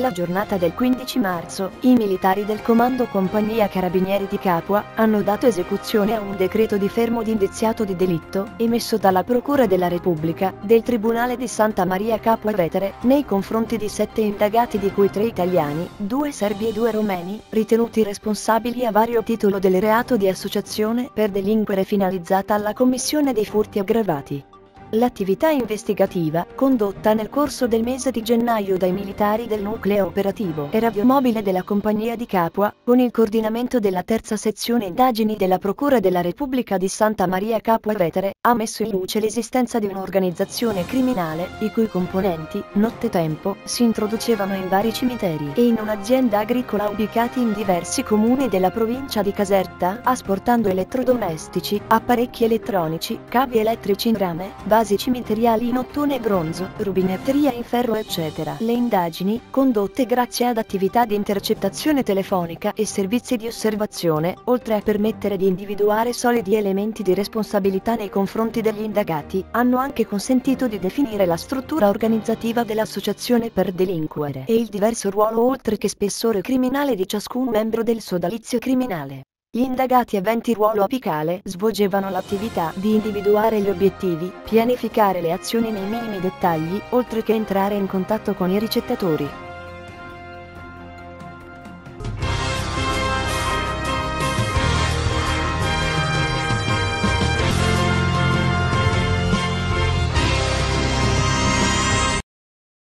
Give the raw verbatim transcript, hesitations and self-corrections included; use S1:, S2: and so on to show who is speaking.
S1: Nella giornata del quindici marzo, i militari del Comando Compagnia Carabinieri di Capua hanno dato esecuzione a un decreto di fermo di indiziato di delitto, emesso dalla Procura della Repubblica, del Tribunale di Santa Maria Capua Vetere, nei confronti di sette indagati di cui tre italiani, due serbi e due romeni, ritenuti responsabili a vario titolo del reato di associazione per delinquere finalizzata alla commissione dei furti aggravati. L'attività investigativa, condotta nel corso del mese di gennaio dai militari del nucleo operativo e radiomobile della Compagnia di Capua, con il coordinamento della terza sezione indagini della Procura della Repubblica di Santa Maria Capua Vetere, ha messo in luce l'esistenza di un'organizzazione criminale, i cui componenti, nottetempo, si introducevano in vari cimiteri e in un'azienda agricola ubicati in diversi comuni della provincia di Caserta, asportando elettrodomestici, apparecchi elettronici, cavi elettrici in rame, basi cimiteriali in ottone e bronzo, rubinetteria in ferro eccetera. Le indagini, condotte grazie ad attività di intercettazione telefonica e servizi di osservazione, oltre a permettere di individuare solidi elementi di responsabilità nei confronti degli indagati, hanno anche consentito di definire la struttura organizzativa dell'associazione per delinquere e il diverso ruolo oltre che spessore criminale di ciascun membro del sodalizio criminale. Gli indagati aventi ruolo apicale svolgevano l'attività di individuare gli obiettivi, pianificare le azioni nei minimi dettagli, oltre che entrare in contatto con i ricettatori.